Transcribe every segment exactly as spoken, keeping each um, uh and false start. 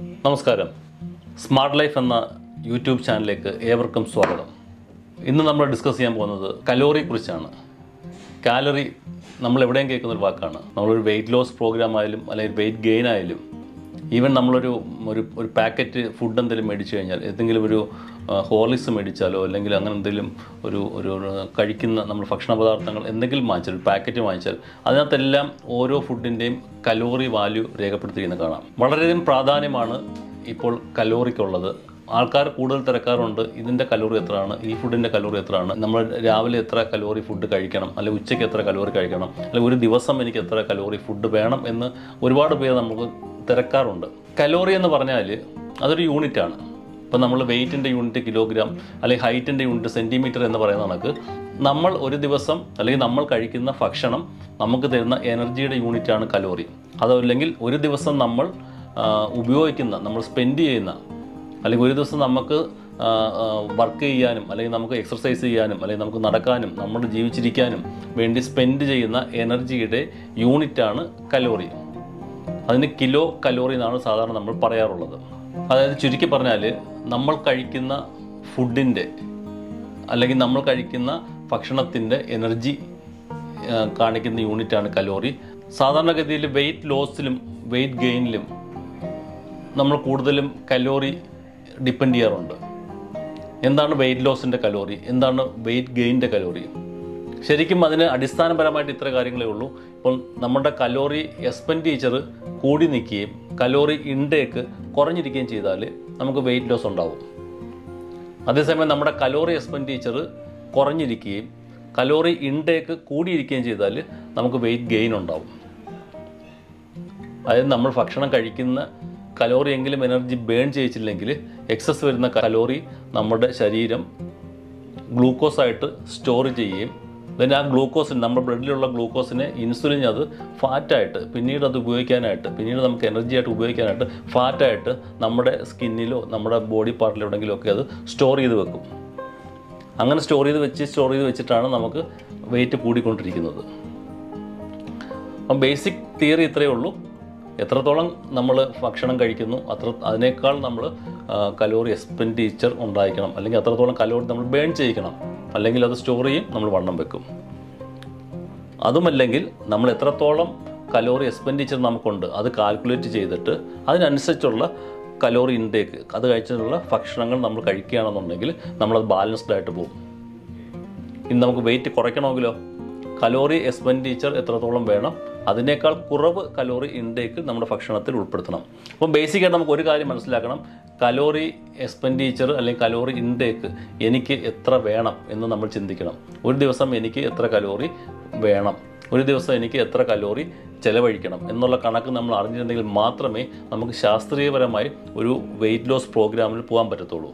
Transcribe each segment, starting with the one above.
നമസ്കാരം. Smart life എന്ന YouTube ചാനലിലേക്ക് ഏവർക്കും സ്വാഗതം. ഇന്ന് നമ്മൾ ഡിസ്കസ് ചെയ്യാൻ പോകുന്നത് കലോറിയെ കുറിച്ചാണ്. കാലറി നമ്മൾ എവിടെയും കേൾക്കുന്നൊരു വാക്കാണ്. നമ്മളൊരു വെയിറ്റ് ലോസ് പ്രോഗ്രാം ആയാലും അല്ലെങ്കിൽ വെയിറ്റ് ഗെയിൻ ആയാലും ഈവൻ നമ്മളൊരു ഒരു ഒരു പാക്കറ്റ് ഫുഡ് എന്തെങ്കിലും മേടിച്ചു കഴിഞ്ഞാൽ, ഏതെങ്കിലും ഒരു ഹോർലിക്സ് മേടിച്ചാലോ അല്ലെങ്കിൽ അങ്ങനെ എന്തെങ്കിലും ഒരു ഒരു കഴിക്കുന്ന നമ്മൾ ഭക്ഷണ പദാർത്ഥങ്ങൾ എന്തെങ്കിലും വാങ്ങിച്ചാൽ, ഒരു പാക്കറ്റ് വാങ്ങിച്ചാൽ അതിനകത്തെല്ലാം ഓരോ ഫുഡിൻ്റെയും കലോറി വാല്യൂ രേഖപ്പെടുത്തിയിരിക്കുന്നത് കാണാം. വളരെയധികം പ്രാധാന്യമാണ് ഇപ്പോൾ കലോറിക്കുള്ളത്. ആൾക്കാർ കൂടുതൽ തിരക്കാറുണ്ട്, ഇതിൻ്റെ കലോറി എത്രയാണ്, ഈ ഫുഡിൻ്റെ കലോറി എത്രയാണ്, നമ്മൾ രാവിലെ എത്ര കലോറി ഫുഡ് കഴിക്കണം, അല്ലെങ്കിൽ ഉച്ചയ്ക്ക് എത്ര കലോറി കഴിക്കണം, അല്ലെങ്കിൽ ഒരു ദിവസം എനിക്ക് എത്ര കലോറി ഫുഡ് വേണം എന്ന് ഒരുപാട് പേര് നമുക്ക് തിരക്കാറുണ്ട്. കലോറി എന്ന് പറഞ്ഞാൽ അതൊരു യൂണിറ്റാണ്. ഇപ്പം നമ്മൾ വെയ്റ്റിൻ്റെ യൂണിറ്റ് കിലോഗ്രാം, അല്ലെങ്കിൽ ഹൈറ്റിൻ്റെ യൂണിറ്റ് സെൻറ്റിമീറ്റർ എന്ന് പറയുന്ന കണക്ക് നമ്മൾ ഒരു ദിവസം അല്ലെങ്കിൽ നമ്മൾ കഴിക്കുന്ന ഭക്ഷണം നമുക്ക് തരുന്ന എനർജിയുടെ യൂണിറ്റാണ് കലോറി. അതല്ലെങ്കിൽ ഒരു ദിവസം നമ്മൾ ഉപയോഗിക്കുന്ന, നമ്മൾ സ്പെൻഡ് ചെയ്യുന്ന, അല്ലെങ്കിൽ ഒരു ദിവസം നമുക്ക് വർക്ക് ചെയ്യാനും അല്ലെങ്കിൽ നമുക്ക് എക്സർസൈസ് ചെയ്യാനും അല്ലെങ്കിൽ നമുക്ക് നടക്കാനും നമ്മൾ ജീവിച്ചിരിക്കാനും വേണ്ടി സ്പെൻഡ് ചെയ്യുന്ന എനർജിയുടെ യൂണിറ്റാണ് കലോറി. അതിന് കിലോ കലോറി എന്നാണ് സാധാരണ നമ്മൾ പറയാറുള്ളത്. അതായത് ചുരുക്കി പറഞ്ഞാൽ നമ്മൾ കഴിക്കുന്ന ഫുഡിൻ്റെ അല്ലെങ്കിൽ നമ്മൾ കഴിക്കുന്ന ഭക്ഷണത്തിൻ്റെ എനർജി കാണിക്കുന്ന യൂണിറ്റാണ് കലോറി. സാധാരണഗതിയിൽ വെയിറ്റ് ലോസിലും വെയിറ്റ് ഗെയിനിലും നമ്മൾ കൂടുതലും കലോറി ഡിപ്പെൻഡ് ചെയ്യാറുണ്ട്. എന്താണ് വെയിറ്റ് ലോസിൻ്റെ കലോറി, എന്താണ് വെയിറ്റ് ഗെയിനിൻ്റെ കലോറി? ശരിക്കും അതിന് അടിസ്ഥാനപരമായിട്ട് ഇത്ര കാര്യങ്ങളേ ഉള്ളൂ. ഇപ്പോൾ നമ്മുടെ കലോറി എക്സ്പെൻഡിച്ചർ കൂടി നിൽക്കുകയും കലോറി ഇൻടേക്ക് കുറഞ്ഞിരിക്കുകയും ചെയ്താൽ നമുക്ക് വെയിറ്റ് ലോസ് ഉണ്ടാവും. അതേസമയം നമ്മുടെ കലോറി എക്സ്പെൻഡിച്ചർ കുറഞ്ഞിരിക്കുകയും കലോറി ഇൻടേക്ക് കൂടിയിരിക്കുകയും ചെയ്താൽ നമുക്ക് വെയിറ്റ് ഗെയിൻ ഉണ്ടാവും. അതായത് നമ്മൾ ഭക്ഷണം കഴിക്കുന്ന കലോറി എങ്കിലും എനർജി ബേൺ ചെയ്യിച്ചില്ലെങ്കിൽ എക്സസ് വരുന്ന കലോറി നമ്മുടെ ശരീരം ഗ്ലൂക്കോസായിട്ട് സ്റ്റോർ ചെയ്യുകയും then ആ ഗ്ലൂക്കോസിന്, നമ്മുടെ ബ്ലഡിലുള്ള ഗ്ലൂക്കോസിനെ ഇൻസുലിൻ അത് ഫാറ്റായിട്ട് പിന്നീട് അത് ഉപയോഗിക്കാനായിട്ട്, പിന്നീട് നമുക്ക് എനർജി ആയിട്ട് ഉപയോഗിക്കാനായിട്ട് ഫാറ്റായിട്ട് നമ്മുടെ സ്കിന്നിലോ നമ്മുടെ ബോഡി പാർട്ടിലോ എവിടെയെങ്കിലും ഒക്കെ അത് സ്റ്റോർ ചെയ്ത് വെക്കും. അങ്ങനെ സ്റ്റോർ ചെയ്ത് വെച്ച് സ്റ്റോർ ചെയ്ത് വെച്ചിട്ടാണ് നമുക്ക് വെയിറ്റ് കൂടിക്കൊണ്ടിരിക്കുന്നത്. അപ്പം ബേസിക് തിയറി ഇത്രയേ ഉള്ളൂ. എത്രത്തോളം നമ്മൾ ഭക്ഷണം കഴിക്കുന്നു അത്ര അതിനേക്കാൾ നമ്മൾ കലോറി എക്സ്പെൻഡിച്ചർ ഉണ്ടായിരിക്കണം, അല്ലെങ്കിൽ അത്രത്തോളം കലോറി നമ്മൾ ബേൺ ചെയ്യിക്കണം, അല്ലെങ്കിൽ അത് സ്റ്റോർ ചെയ്യും, നമ്മൾ വണ്ണം വെക്കും. അതുമല്ലെങ്കിൽ നമ്മൾ എത്രത്തോളം കലോറി എക്സ്പെൻഡിച്ചർ നമുക്കുണ്ട് അത് കാൽക്കുലേറ്റ് ചെയ്തിട്ട് അതിനനുസരിച്ചുള്ള കലോറി ഇൻടേക്ക്, അത് കഴിച്ചിട്ടുള്ള ഭക്ഷണങ്ങൾ നമ്മൾ കഴിക്കുകയാണെന്നുണ്ടെങ്കിൽ നമ്മളത് ബാലൻസ്ഡ് ആയിട്ട് പോകും. ഇനി നമുക്ക് വെയിറ്റ് കുറയ്ക്കണമെങ്കിലോ കലോറി എക്സ്പെൻഡിച്ചർ എത്രത്തോളം വേണം അതിനേക്കാൾ കുറവ് കലോറി ഇൻടേക്ക് നമ്മുടെ ഭക്ഷണത്തിൽ ഉൾപ്പെടുത്തണം. അപ്പം ബേസിക്കായിട്ട് നമുക്ക് ഒരു കാര്യം മനസ്സിലാക്കണം, കലോറി എക്സ്പെൻഡിച്ചർ അല്ലെങ്കിൽ കലോറി ഇൻടേക്ക് എനിക്ക് എത്ര വേണം എന്ന് നമ്മൾ ചിന്തിക്കണം. ഒരു ദിവസം എനിക്ക് എത്ര കലോറി വേണം, ഒരു ദിവസം എനിക്ക് എത്ര കലോറി ചെലവഴിക്കണം എന്നുള്ള കണക്ക് നമ്മൾ അറിഞ്ഞിട്ടുണ്ടെങ്കിൽ മാത്രമേ നമുക്ക് ശാസ്ത്രീയപരമായി ഒരു വെയിറ്റ് ലോസ് പ്രോഗ്രാമിൽ പോകാൻ പറ്റത്തുള്ളൂ.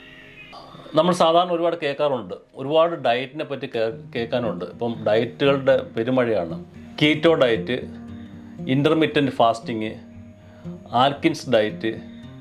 നമ്മൾ സാധാരണ ഒരുപാട് കേൾക്കാറുണ്ട്, ഒരുപാട് ഡയറ്റിനെ പറ്റി കേൾക്കാനുണ്ട്. ഇപ്പം ഡയറ്റുകളുടെ പെരുമഴയാണ്. Keto diet, intermittent fasting, Atkins diet,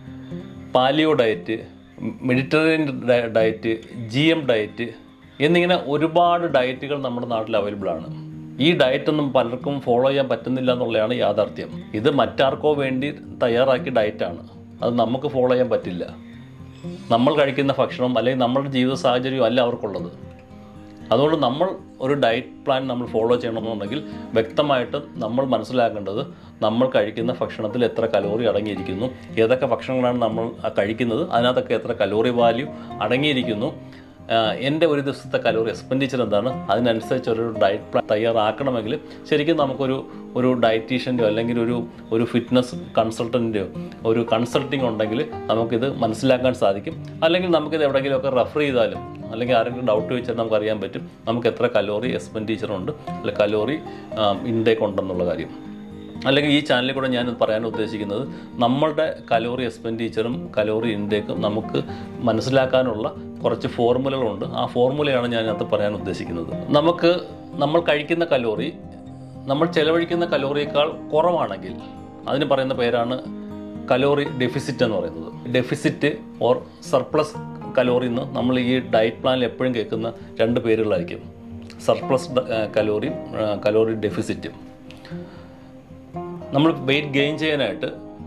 paleo diet, Mediterranean diet, G M diet എന്നിങ്ങനെ ഒരുപാട് ഡയറ്റുകൾ നമ്മുടെ നാട്ടിൽ അവൈലബിൾ ആണ്. ഈ ഡയറ്റൊന്നും പലർക്കും ഫോളോ ചെയ്യാൻ പറ്റുന്നില്ല എന്നുള്ളതാണ് യാഥാർത്ഥ്യം. ഇത് മറ്റാർക്കോ വേണ്ടി തയ്യാറാക്കിയ ഡയറ്റാണ്, അത് നമുക്ക് ഫോളോ ചെയ്യാൻ പറ്റില്ല. നമ്മൾ കഴിക്കുന്ന ഭക്ഷണം അല്ലെങ്കിൽ നമ്മളുടെ ജീവിത സാഹചര്യവും അല്ല അവർക്കുള്ളത്. അതുകൊണ്ട് നമ്മൾ ഒരു ഡയറ്റ് പ്ലാൻ നമ്മൾ ഫോളോ ചെയ്യണമെന്നുണ്ടെങ്കിൽ വ്യക്തമായിട്ട് നമ്മൾ മനസ്സിലാക്കേണ്ടത് നമ്മൾ കഴിക്കുന്ന ഭക്ഷണത്തിൽ എത്ര കലോറി അടങ്ങിയിരിക്കുന്നു, ഏതൊക്കെ ഭക്ഷണങ്ങളാണ് നമ്മൾ കഴിക്കുന്നത്, അതിനകത്തൊക്കെ എത്ര കലോറി വാല്യൂ അടങ്ങിയിരിക്കുന്നു, എൻ്റെ ഒരു ദിവസത്തെ കലോറി എക്സ്പെൻഡിച്ചർ എന്താണ്, അതിനനുസരിച്ച് ഒരു ഡയറ്റ് പ്ലാൻ തയ്യാറാക്കണമെങ്കിൽ ശരിക്കും നമുക്കൊരു ഒരു ഡയറ്റീഷ്യൻ്റെയോ അല്ലെങ്കിൽ ഒരു ഒരു ഫിറ്റ്നസ് കൺസൾട്ടൻ്റെയോ ഒരു കൺസൾട്ടിങ് ഉണ്ടെങ്കിൽ നമുക്കിത് മനസ്സിലാക്കാൻ സാധിക്കും. അല്ലെങ്കിൽ നമുക്കിത് എവിടെയെങ്കിലുമൊക്കെ റെഫർ ചെയ്താലും അല്ലെങ്കിൽ ആരെങ്കിലും ഡൗട്ട് ചോദിച്ചാൽ നമുക്കറിയാൻ പറ്റും നമുക്ക് എത്ര കലോറി എക്സ്പെൻഡിച്ചർ ഉണ്ട് അല്ലെങ്കിൽ കലോറി ഇൻടേക്ക് ഉണ്ടെന്നുള്ള കാര്യം. അല്ലെങ്കിൽ ഈ ചാനലിൽ കൂടെ ഞാൻ പറയാൻ ഉദ്ദേശിക്കുന്നത് നമ്മളുടെ കലോറി എക്സ്പെൻഡിച്ചറും കലോറി ഇൻടേക്കും നമുക്ക് മനസ്സിലാക്കാനുള്ള കുറച്ച് ഫോർമുലകളുണ്ട്. ആ ഫോർമുലയാണ് ഞാൻ അതിനകത്ത് പറയാൻ ഉദ്ദേശിക്കുന്നത്. നമുക്ക് നമ്മൾ കഴിക്കുന്ന കലോറി നമ്മൾ ചെലവഴിക്കുന്ന കലോറിയേക്കാൾ കുറവാണെങ്കിൽ അതിന് പറയുന്ന പേരാണ് കലോറി ഡെഫിസിറ്റ് എന്ന് പറയുന്നത്. ഡെഫിസിറ്റ് ഓർ സർപ്ലസ് കലോറി എന്ന് നമ്മൾ ഈ ഡയറ്റ് പ്ലാനിൽ എപ്പോഴും കേൾക്കുന്ന രണ്ട് പേരുകളായിരിക്കും, സർപ്ലസ് കലോറിയും കലോറി ഡെഫിസിറ്റും. നമ്മൾ വെയിറ്റ് ഗെയിൻ ചെയ്യാനായിട്ട്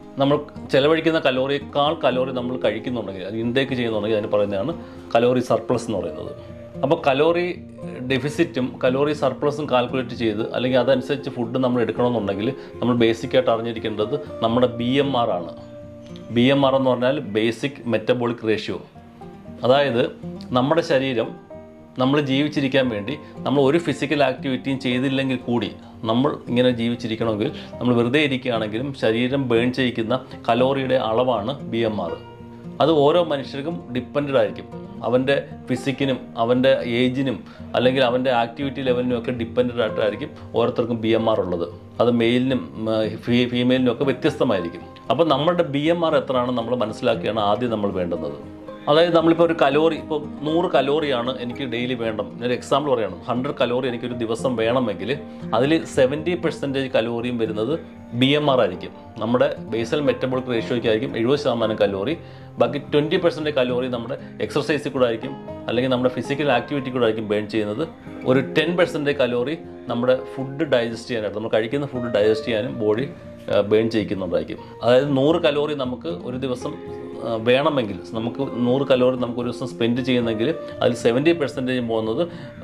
നമ്മൾ ചിലവഴിക്കുന്ന കലോറിയേക്കാൾ കലോറി നമ്മൾ കഴിക്കുന്നുണ്ടെങ്കിൽ അത് ഇൻടേക്ക് ചെയ്യുന്നുണ്ടെങ്കിൽ അതിന് പറയുന്നതാണ് കലോറി സർപ്ലസ് എന്ന് പറയുന്നത്. അപ്പോൾ കലോറി ഡെഫിസിറ്റും കലോറി സർപ്ലസും കാൽക്കുലേറ്റ് ചെയ്ത് അല്ലെങ്കിൽ അതനുസരിച്ച് ഫുഡ് നമ്മൾ എടുക്കണമെന്നുണ്ടെങ്കിൽ നമ്മൾ ബേസിക്കായിട്ട് അറിഞ്ഞിരിക്കേണ്ടത് നമ്മുടെ ബി എം ആർ ആണ്. ബി എം ആർ എന്ന് പറഞ്ഞാൽ ബേസിക് മെറ്റബോളിക് റേഷ്യോ. അതായത് നമ്മുടെ ശരീരം നമ്മൾ ജീവിച്ചിരിക്കാൻ വേണ്ടി നമ്മൾ ഒരു ഫിസിക്കൽ ആക്ടിവിറ്റിയും ചെയ്തില്ലെങ്കിൽ കൂടി നമ്മൾ ഇങ്ങനെ ജീവിച്ചിരിക്കണമെങ്കിൽ നമ്മൾ വെറുതെ ഇരിക്കുകയാണെങ്കിലും ശരീരം ബേൺ ചെയ്യിക്കുന്ന കലോറിയുടെ അളവാണ് ബി എം ആർ. അത് ഓരോ മനുഷ്യർക്കും ഡിപ്പെൻഡ് ആയിരിക്കും. അവൻ്റെ ഫിസിക്കിനും അവൻ്റെ ഏജിനും അല്ലെങ്കിൽ അവൻ്റെ ആക്ടിവിറ്റി ലെവലിനും ഒക്കെ ഡിപ്പെൻഡ് ആയിട്ടായിരിക്കും ഓരോരുത്തർക്കും ബി എം ആർ ഉള്ളത്. അത് മെയിലിനും ഫീ ഫീമെയിലിനും ഒക്കെ വ്യത്യസ്തമായിരിക്കും. അപ്പോൾ നമ്മളുടെ ബി എം ആർ എത്രയാണെന്ന് നമ്മൾ മനസ്സിലാക്കിയാണ് ആദ്യം നമ്മൾ വേണ്ടുന്നത്. അതായത് നമ്മളിപ്പോൾ ഒരു കലോറി ഇപ്പോൾ നൂറ് കലോറിയാണ് എനിക്ക് ഡെയിലി വേണം. ഒരു എക്സാമ്പിൾ പറയണം, ഹൺഡ്രഡ് കലോറി എനിക്കൊരു ദിവസം വേണമെങ്കിൽ അതിൽ സെവൻറ്റി പെർസെൻറ്റേജ് കലോറിയും വരുന്നത് ബി എം ആർ ആയിരിക്കും. നമ്മുടെ ബേസൽ മെറ്റബോളിക് റേഷ്യോയ്ക്കായിരിക്കും എഴുപത് ശതമാനം കലോറി. ബാക്കി ട്വൻറ്റി പെർസെൻറ്റ് കലോറി നമ്മുടെ എക്സർസൈസിൽ കൂടെ ആയിരിക്കും അല്ലെങ്കിൽ നമ്മുടെ ഫിസിക്കൽ ആക്ടിവിറ്റി കൂടെ ആയിരിക്കും ബേൺ ചെയ്യുന്നത്. ഒരു ടെൻ പെർസെൻറ്റ് കലോറി നമ്മുടെ ഫുഡ് ഡൈജസ്റ്റ് ചെയ്യാനായിട്ട് നമ്മൾ കഴിക്കുന്ന ഫുഡ് ഡൈജസ്റ്റ് ചെയ്യാനും ബോഡി ബേൺ ചെയ്യിക്കുന്നുണ്ടായിരിക്കും. അതായത് നൂറ് കലോറി നമുക്ക് ഒരു ദിവസം വേണമെങ്കിൽ നമുക്ക് നൂറ് കലോറി നമുക്ക് ഒരു ദിവസം സ്പെൻഡ് ചെയ്യുന്നെങ്കിൽ അതിൽ സെവൻറ്റി പെർസെൻറ്റേജ് പോകുന്നത്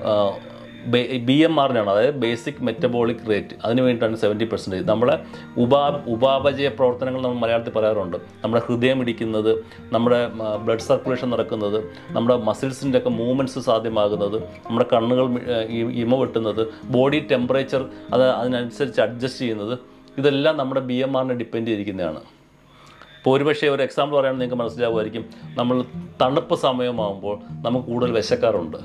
ബി എം ആറിനാണ്. അതായത് ബേസിക് മെറ്റബോളിക് റേറ്റ്. അതിന് വേണ്ടിയിട്ടാണ് സെവൻറ്റി പെർസെൻറ്റേജ്. നമ്മുടെ ഉപാ ഉപാപചയ പ്രവർത്തനങ്ങൾ നമ്മൾ മലയാളത്തിൽ പറയാറുണ്ട്. നമ്മുടെ ഹൃദയം ഇടിക്കുന്നത്, നമ്മുടെ ബ്ലഡ് സർക്കുലേഷൻ നടക്കുന്നത്, നമ്മുടെ മസിൽസിൻ്റെ ഒക്കെ മൂവ്മെൻറ്റ്സ് സാധ്യമാകുന്നത്, നമ്മുടെ കണ്ണുകൾ ഇമ വെട്ടുന്നത്, ബോഡി ടെമ്പറേച്ചർ അത് അതിനനുസരിച്ച് അഡ്ജസ്റ്റ് ചെയ്യുന്നത്, ഇതെല്ലാം നമ്മുടെ ബി എം ആറിനെ ഡിപ്പെൻഡ് ചെയ്തിരിക്കുന്നതാണ്. ഇപ്പോൾ ഒരുപക്ഷെ ഒരു എക്സാമ്പിൾ പറയുകയാണെങ്കിൽ നിങ്ങൾക്ക് മനസ്സിലാവുമായിരിക്കും, നമ്മൾ തണുപ്പ് സമയമാകുമ്പോൾ നമുക്ക് കൂടുതൽ വിശക്കാറുണ്ട്.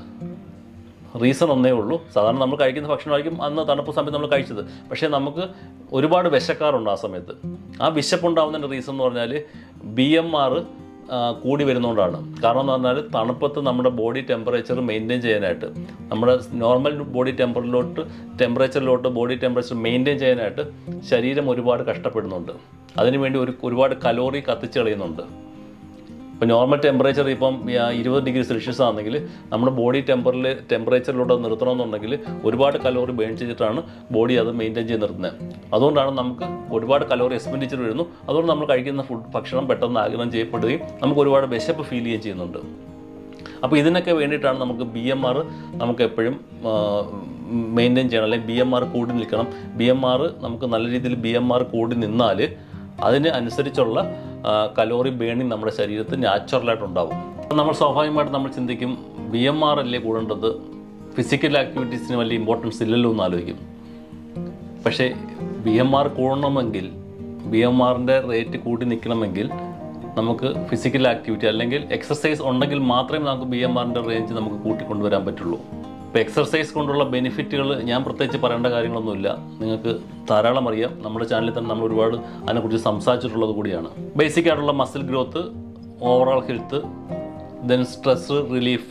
റീസൺ ഒന്നേ ഉള്ളൂ, സാധാരണ നമ്മൾ കഴിക്കുന്ന ഭക്ഷണമായിരിക്കും അന്ന് തണുപ്പ് സമയത്ത് നമ്മൾ കഴിച്ചത്, പക്ഷേ നമുക്ക് ഒരുപാട് വിശക്കാറുണ്ട് ആ സമയത്ത്. ആ വിശപ്പുണ്ടാകുന്നതിൻ്റെ റീസൺ എന്ന് പറഞ്ഞാൽ ബി എം ആർ കൂടി വരുന്നതുകൊണ്ടാണ്. കാരണം എന്ന് പറഞ്ഞാൽ തണുപ്പത്ത് നമ്മുടെ ബോഡി ടെമ്പറേച്ചർ മെയിൻറ്റെയിൻ ചെയ്യാനായിട്ട്, നമ്മുടെ നോർമൽ ബോഡി ടെമ്പറിലോട്ട് ടെമ്പറേച്ചറിലോട്ട് ബോഡി ടെമ്പറേച്ചർ മെയിൻറ്റെയിൻ ചെയ്യാനായിട്ട് ശരീരം ഒരുപാട് കഷ്ടപ്പെടുന്നുണ്ട്. അതിനുവേണ്ടി ഒരു ഒരുപാട് കലോറി കത്തിച്ച് കളയുന്നുണ്ട്. ഇപ്പോൾ നോർമൽ ടെമ്പറേച്ചർ ഇപ്പം ഇരുപത് ഡിഗ്രി സെൽഷ്യസ് ആണെങ്കിൽ നമ്മുടെ ബോഡി ടെമ്പറിൽ ടെമ്പറേച്ചറിലോട്ട് അത് നിർത്തണമെന്നുണ്ടെങ്കിൽ ഒരുപാട് കലോറി ബേൺ ചെയ്തിട്ടാണ് ബോഡി അത് മെയിൻറ്റെയിൻ ചെയ്ത് നിർത്തുന്നത്. അതുകൊണ്ടാണ് നമുക്ക് ഒരുപാട് കലോറി എക്സ്പെൻഡിച്ചർ വരുന്നു. അതുകൊണ്ട് നമ്മൾ കഴിക്കുന്ന ഫുഡ് ഭക്ഷണം പെട്ടെന്ന് ആഗിരണം ചെയ്യപ്പെടുകയും നമുക്ക് ഒരുപാട് വിശപ്പ് ഫീൽ ചെയ്യുകയും ചെയ്യുന്നുണ്ട്. അപ്പോൾ ഇതിനൊക്കെ വേണ്ടിയിട്ടാണ് നമുക്ക് ബി എം ആർ നമുക്ക് എപ്പോഴും മെയിൻറ്റെയിൻ ചെയ്യണം, അല്ലെങ്കിൽ ബി എം ആർ കൂടി നിൽക്കണം. ബി എം ആർ നമുക്ക് നല്ല രീതിയിൽ ബി എം ആർ കൂടി നിന്നാൽ അതിന് അനുസരിച്ചുള്ള കലോറി ബേണിങ് നമ്മുടെ ശരീരത്തിൽ നാച്ചുറലായിട്ടുണ്ടാവും. അപ്പോൾ നമ്മൾ സ്വാഭാവികമായിട്ട് നമ്മൾ ചിന്തിക്കും, ബി എം ആർ അല്ലേ കൂടേണ്ടത്, ഫിസിക്കൽ ആക്ടിവിറ്റീസിന് വലിയ ഇമ്പോർട്ടൻസ് ഇല്ലല്ലോ എന്ന് ആലോചിക്കും. പക്ഷേ ബി എം ആർ കൂടണമെങ്കിൽ, ബി എം ആറിൻ്റെ റേറ്റ് കൂടി നിൽക്കണമെങ്കിൽ നമുക്ക് ഫിസിക്കൽ ആക്ടിവിറ്റി അല്ലെങ്കിൽ എക്സസൈസ് ഉണ്ടെങ്കിൽ മാത്രമേ നമുക്ക് ബി എം ആറിൻ്റെ റേഞ്ച് നമുക്ക് കൂട്ടിക്കൊണ്ടുവരാൻ പറ്റുള്ളൂ. ഇപ്പോൾ എക്സർസൈസ് കൊണ്ടുള്ള ബെനിഫിറ്റുകൾ ഞാൻ പ്രത്യേകിച്ച് പറയേണ്ട കാര്യങ്ങളൊന്നുമില്ല, നിങ്ങൾക്ക് ധാരാളം അറിയാം. നമ്മുടെ ചാനലിൽ തന്നെ നമ്മൾ ഒരുപാട് അതിനെക്കുറിച്ച് സംസാരിച്ചിട്ടുള്ളത് കൂടിയാണ്. ബേസിക് ആയിട്ടുള്ള muscle growth, overall health, then stress relief,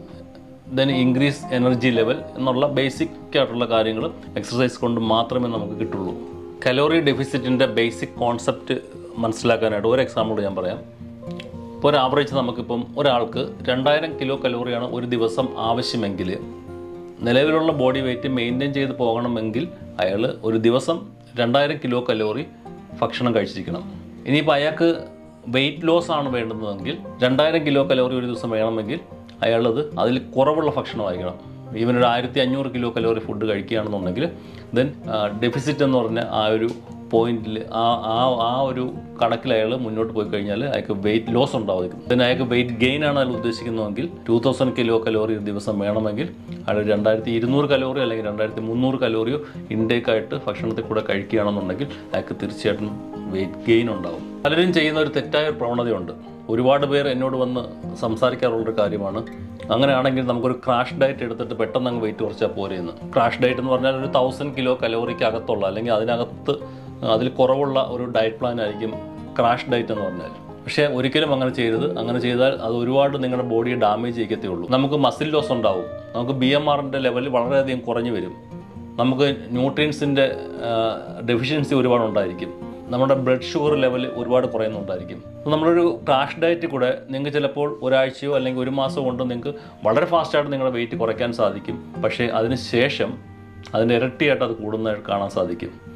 then increase energy level എന്നുള്ള ബേസിക് ആയിട്ടുള്ള കാര്യങ്ങൾ എക്സർസൈസ് കൊണ്ട് മാത്രമേ നമുക്ക് കിട്ടുള്ളൂ. കലോറി ഡെഫിസിറ്റിൻ്റെ ബേസിക് കോൺസെപ്റ്റ് മനസ്സിലാക്കാനായിട്ട് ഒരു എക്സാമ്പിൾ ഞാൻ പറയാം. ഇപ്പോൾ ഒരു ആവറേജ് നമുക്കിപ്പം ഒരാൾക്ക് രണ്ടായിരം കിലോ കലോറിയാണ് ഒരു ദിവസം ആവശ്യമെങ്കിൽ, നിലവിലുള്ള ബോഡി വെയ്റ്റ് മെയിൻറ്റെയിൻ ചെയ്ത് പോകണമെങ്കിൽ അയാൾ ഒരു ദിവസം രണ്ടായിരം കിലോ കലോറി ഭക്ഷണം കഴിച്ചിരിക്കണം. ഇനിയിപ്പോൾ അയാൾക്ക് വെയിറ്റ് ലോസ് ആണ് വേണ്ടുന്നതെങ്കിൽ രണ്ടായിരം കിലോ കലോറി ഒരു ദിവസം വേണമെങ്കിൽ അയാളത് അതിൽ കുറവുള്ള ഭക്ഷണമായിരിക്കണം. ഈവൻ ഒരു ആയിരത്തി അഞ്ഞൂറ് കിലോ കലോറി ഫുഡ് കഴിക്കുകയാണെന്നുണ്ടെങ്കിൽ ദെൻ ഡെഫിസിറ്റ് എന്ന് പറഞ്ഞ ആ ഒരു പോയിന്റിൽ ആ ആ ആ ഒരു കണക്കിൽ അയാൾ മുന്നോട്ട് പോയി കഴിഞ്ഞാൽ അയാൾക്ക് വെയിറ്റ് ലോസ് ഉണ്ടാവും. ദെൻ അയാൾക്ക് വെയിറ്റ് ഗെയിൻ ആണ് അയാൾ ഉദ്ദേശിക്കുന്നതെങ്കിൽ ടു തൗസൻഡ് കിലോ കലോറി ഒരു ദിവസം വേണമെങ്കിൽ അയാൾ രണ്ടായിരത്തി ഇരുന്നൂറ് കലോറി അല്ലെങ്കിൽ രണ്ടായിരത്തി മുന്നൂറ് കലോറിയോ ഇൻടേക്കായിട്ട് ഭക്ഷണത്തിൽ കൂടെ കഴിക്കുകയാണെന്നുണ്ടെങ്കിൽ അയാൾക്ക് തീർച്ചയായിട്ടും വെയിറ്റ് ഗെയിൻ ഉണ്ടാവും. പലരും ചെയ്യുന്ന ഒരു തെറ്റായ പ്രവണതയുണ്ട്. ഒരുപാട് പേർ എന്നോട് വന്ന് സംസാരിക്കാറുള്ളൊരു കാര്യമാണ്, അങ്ങനെയാണെങ്കിൽ നമുക്കൊരു ക്രാഷ് ഡയറ്റ് എടുത്തിട്ട് പെട്ടെന്ന് അങ്ങ് വെയിറ്റ് കുറച്ചാൽ പോരെയെന്ന്. ക്രാഷ് ഡയറ്റ് എന്ന് പറഞ്ഞാൽ ഒരു തൗസൻഡ് കിലോ കലോറിക്ക് അകത്തുള്ള അല്ലെങ്കിൽ അതിനകത്ത് അതിൽ കുറവുള്ള ഒരു ഡയറ്റ് പ്ലാൻ ആയിരിക്കും ക്രാഷ് ഡയറ്റ് എന്ന് പറഞ്ഞാൽ. പക്ഷേ ഒരിക്കലും അങ്ങനെ ചെയ്യരുത്. അങ്ങനെ ചെയ്താൽ അത് ഒരുപാട് നിങ്ങളുടെ ബോഡിയെ ഡാമേജ് ചെയ്യത്തേ ഉള്ളൂ. നമുക്ക് മസിൽ ലോസ് ഉണ്ടാവും, നമുക്ക് ബി എം ആറിൻ്റെ ലെവൽ വളരെയധികം കുറഞ്ഞു വരും, നമുക്ക് ന്യൂട്രിയൻസിൻ്റെ ഡെഫിഷ്യൻസി ഒരുപാട് ഉണ്ടായിരിക്കും, നമ്മുടെ ബ്ലഡ് ഷുഗർ ലെവൽ ഒരുപാട് കുറയുന്നുണ്ടായിരിക്കും. നമ്മളൊരു ക്രാഷ് ഡയറ്റ് കൂടെ നിങ്ങൾക്ക് ചിലപ്പോൾ ഒരാഴ്ചയോ അല്ലെങ്കിൽ ഒരു മാസം കൊണ്ട് നിങ്ങൾക്ക് വളരെ ഫാസ്റ്റായിട്ട് നിങ്ങളുടെ വെയിറ്റ് കുറയ്ക്കാൻ സാധിക്കും. പക്ഷേ അതിന് ശേഷം അതിൻ്റെ ഇരട്ടിയായിട്ട് അത് കൂടുന്നതായിട്ട് കാണാൻ സാധിക്കും.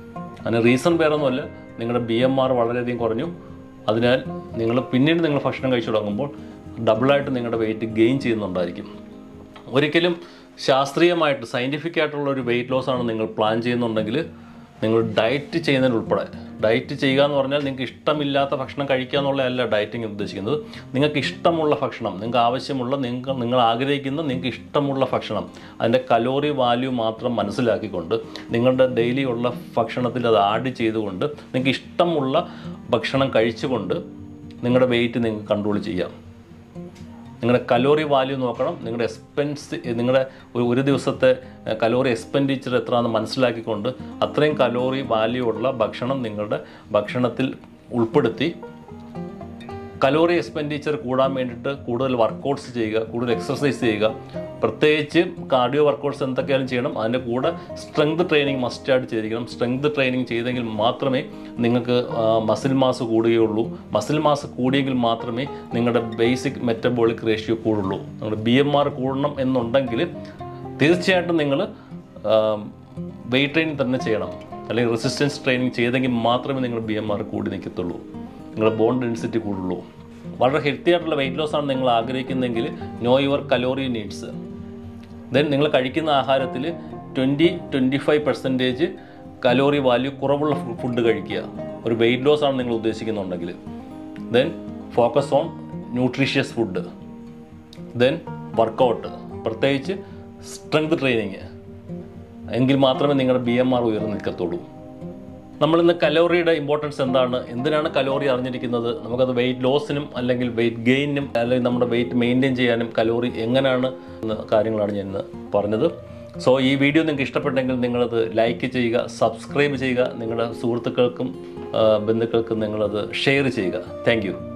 അതിന് റീസൺ വേറെ ഒന്നുമല്ല, നിങ്ങളുടെ ബി എം ആർ വളരെയധികം കുറഞ്ഞു. അതിനാൽ നിങ്ങൾ പിന്നീട് നിങ്ങൾ ഭക്ഷണം കഴിച്ചു തുടങ്ങുമ്പോൾ ഡബിളായിട്ട് നിങ്ങളുടെ വെയിറ്റ് ഗെയിൻ ചെയ്യുന്നുണ്ടായിരിക്കും. ഒരിക്കലും ശാസ്ത്രീയമായിട്ട് സയൻറ്റിഫിക് ആയിട്ടുള്ള ഒരു വെയിറ്റ് ലോസ് ആണ് നിങ്ങൾ പ്ലാൻ ചെയ്യുന്നുണ്ടെങ്കിൽ നിങ്ങൾ ഡയറ്റ് ചെയ്യുന്നതിനുൾപ്പെടെ, ഡയറ്റ് ചെയ്യുക എന്ന് പറഞ്ഞാൽ നിങ്ങൾക്ക് ഇഷ്ടമില്ലാത്ത ഭക്ഷണം കഴിക്കുക എന്നുള്ളതല്ല ഡയറ്റിങ് ഉദ്ദേശിക്കുന്നത്. നിങ്ങൾക്ക് ഇഷ്ടമുള്ള ഭക്ഷണം, നിങ്ങൾക്ക് ആവശ്യമുള്ള, നിങ്ങൾക്ക് നിങ്ങൾ ആഗ്രഹിക്കുന്ന, നിങ്ങൾക്ക് ഇഷ്ടമുള്ള ഭക്ഷണം, അതിൻ്റെ കലോറി വാല്യൂ മാത്രം മനസ്സിലാക്കിക്കൊണ്ട് നിങ്ങളുടെ ഡെയിലി ഉള്ള ഭക്ഷണത്തിൽ അത് ആഡ് ചെയ്തുകൊണ്ട് നിങ്ങൾക്ക് ഇഷ്ടമുള്ള ഭക്ഷണം കഴിച്ചുകൊണ്ട് നിങ്ങളുടെ വെയിറ്റ് നിങ്ങൾക്ക് കൺട്രോൾ ചെയ്യാം. നിങ്ങളുടെ കലോറി വാല്യൂ നോക്കണം, നിങ്ങളുടെ എക്സ്പെൻസ്, നിങ്ങളുടെ ഒരു ദിവസത്തെ കലോറി എക്സ്പെൻഡിച്ചർ എത്രയാണെന്ന് മനസ്സിലാക്കിക്കൊണ്ട് അത്രയും കലോറി വാല്യൂ ഉള്ള ഭക്ഷണം നിങ്ങളുടെ ഭക്ഷണത്തിൽ ഉൾപ്പെടുത്തി കലോറി എക്സ്പെൻഡിച്ചർ കൂടാൻ വേണ്ടിയിട്ട് കൂടുതൽ വർക്കൗട്ട്സ് ചെയ്യുക, കൂടുതൽ എക്സർസൈസ് ചെയ്യുക. പ്രത്യേകിച്ച് കാർഡിയോ വർക്കൗട്ട്സ് എന്തൊക്കെയാലും ചെയ്യണം. അതിൻ്റെ കൂടെ സ്ട്രെങ്ത് ട്രെയിനിങ് മസ്റ്റായിട്ട് ചെയ്തിരിക്കണം. സ്ട്രെങ്ത് ട്രെയിനിങ് ചെയ്തെങ്കിൽ മാത്രമേ നിങ്ങൾക്ക് മസിൽ മാസ് കൂടുകയുള്ളൂ. മസിൽ മാസ് കൂടിയെങ്കിൽ മാത്രമേ നിങ്ങളുടെ ബേസിക് മെറ്റബോളിക് റേഷ്യോ കൂടുള്ളൂ. നിങ്ങളുടെ ബി എം ആർ കൂടണം എന്നുണ്ടെങ്കിൽ തീർച്ചയായിട്ടും നിങ്ങൾ വെയിറ്റ് ട്രെയിനിങ് തന്നെ ചെയ്യണം, അല്ലെങ്കിൽ റെസിസ്റ്റൻസ് ട്രെയിനിങ് ചെയ്തെങ്കിൽ മാത്രമേ നിങ്ങൾ ബി എം ആർ കൂടി നിൽക്കത്തുള്ളൂ, നിങ്ങളുടെ ബോൺ ഡെൻസിറ്റി കൂടുള്ളൂ. വളരെ ഹെൽത്തി ആയിട്ടുള്ള വെയിറ്റ് ലോസ് ആണ് നിങ്ങൾ ആഗ്രഹിക്കുന്നതെങ്കിൽ know your calorie needs. Then നിങ്ങൾ കഴിക്കുന്ന ആഹാരത്തിൽ twenty twenty five percentage calorie value കുറവുള്ള ഫുഡ് കഴിക്കുക. ഒരു വെയിറ്റ് ലോസ് ആണ് നിങ്ങൾ ഉദ്ദേശിക്കുന്നുണ്ടെങ്കിൽ then focus on nutritious food. Then workout, പ്രത്യേകിച്ച് സ്ട്രെങ്ത് ട്രെയിനിങ്, എങ്കിൽ മാത്രമേ നിങ്ങളുടെ ബി എം ആർ ഉയർന്നു നിൽക്കത്തുള്ളൂ. നമ്മളിന്ന് കലോറിയുടെ ഇമ്പോർട്ടൻസ് എന്താണ്, എന്തിനാണ് കലോറി അറിഞ്ഞിരിക്കുന്നത്, നമുക്കത് വെയിറ്റ് ലോസിനും അല്ലെങ്കിൽ വെയിറ്റ് ഗെയിനും അല്ലെങ്കിൽ നമ്മുടെ വെയിറ്റ് മെയിൻറ്റെയിൻ ചെയ്യാനും കലോറി എങ്ങനെയാണ് എന്ന കാര്യങ്ങളാണ് ഞാൻ ഇന്ന് പറഞ്ഞത്. സോ ഈ വീഡിയോ നിങ്ങൾക്ക് ഇഷ്ടപ്പെട്ടെങ്കിൽ നിങ്ങളത് ലൈക്ക് ചെയ്യുക, സബ്സ്ക്രൈബ് ചെയ്യുക, നിങ്ങളുടെ സുഹൃത്തുക്കൾക്കും ബന്ധുക്കൾക്കും നിങ്ങളത് ഷെയർ ചെയ്യുക. Thank U.